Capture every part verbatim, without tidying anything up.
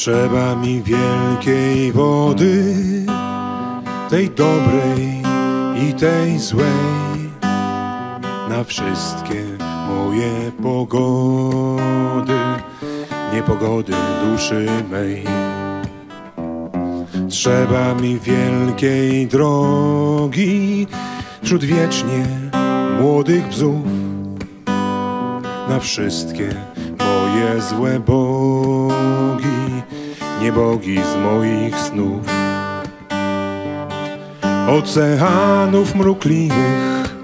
Trzeba mi wielkiej wody, tej dobrej i tej złej, na wszystkie moje pogody, niepogody duszy mej. Trzeba mi wielkiej drogi wśród wiecznie młodych bzów, na wszystkie moje złe bogi, niebogi z moich snów. Oceanów mrukliwych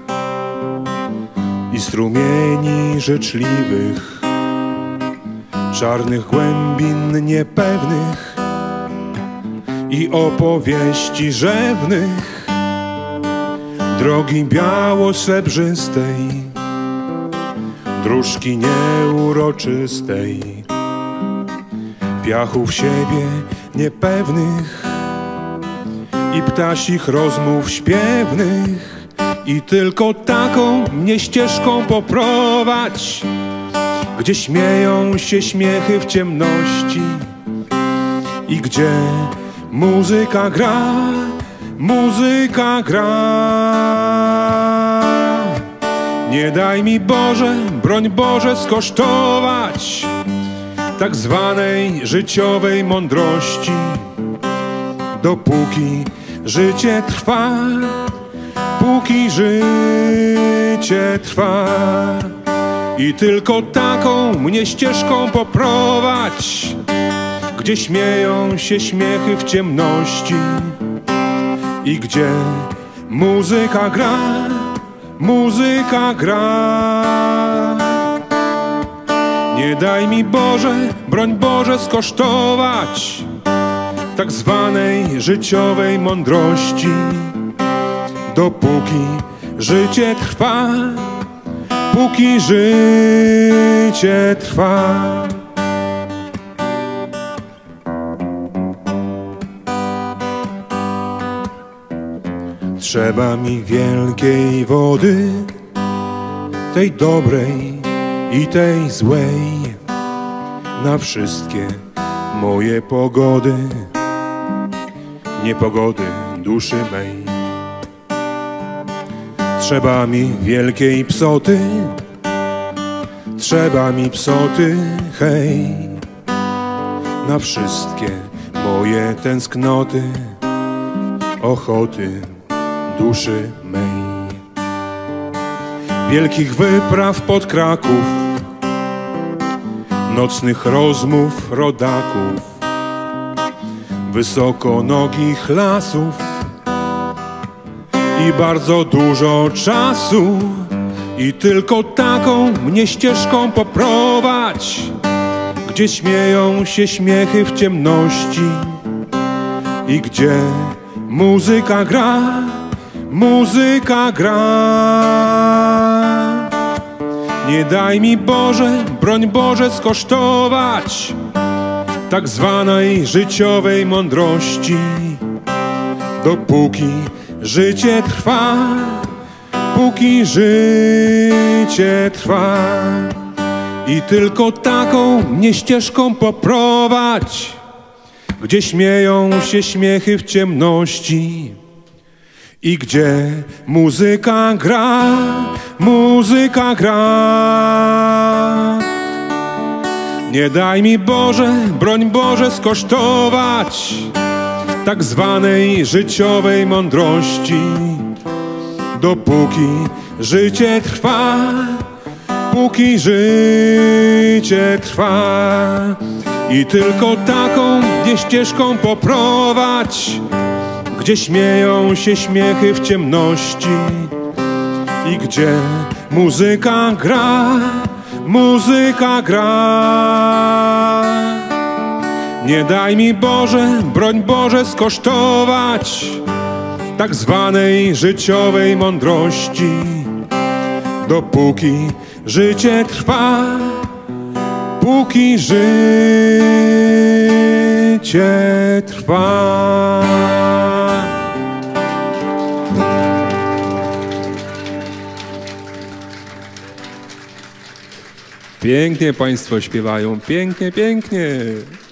i strumieni życzliwych, czarnych głębin niepewnych i opowieści rzewnych, drogi biało-srebrzystej, dróżki nieuroczystej, piachów siebie niepewnych i ptasich rozmów śpiewnych. I tylko taką mnie ścieżką poprowadź, gdzie śmieją się śmiechy w ciemności i gdzie muzyka gra, muzyka gra. Nie daj mi, Boże, broń Boże, skosztować tak zwanej życiowej mądrości, dopóki życie trwa, póki życie trwa. I tylko taką mnie ścieżką poprowadź, gdzie śmieją się śmiechy w ciemności i gdzie muzyka gra, muzyka gra. Nie daj mi, Boże, broń Boże, skosztować tak zwanej życiowej mądrości, dopóki życie trwa, póki życie trwa. Trzeba mi wielkiej wody, tej dobrej i tej złej, na wszystkie moje pogody, niepogody duszy mej. Trzeba mi wielkiej psoty, trzeba mi psoty, hej, na wszystkie moje tęsknoty, ochoty duszy mej. Wielkich wypraw pod Kraków, nocnych rozmów rodaków, wysokonogich lasów i bardzo dużo czasu. I tylko taką mnie ścieżką poprowadź, gdzie śmieją się śmiechy w ciemności i gdzie muzyka gra, muzyka gra. Nie daj mi, Boże, broń Boże, skosztować tak zwanej życiowej mądrości, dopóki życie trwa, póki życie trwa. I tylko taką mnie ścieżką poprowadź, gdzie śmieją się śmiechy w ciemności i gdzie muzyka gra, muzyka gra. Nie daj mi, Boże, broń Boże, skosztować tak zwanej życiowej mądrości, dopóki życie trwa, póki życie trwa. I tylko taką mnie ścieżką poprowadź, gdzie śmieją się śmiechy w ciemności i gdzie muzyka gra, muzyka gra. Nie daj mi, Boże, broń Boże, skosztować tak zwanej życiowej mądrości, dopóki życie trwa, póki życie trwa. Pięknie Państwo śpiewają, pięknie, pięknie.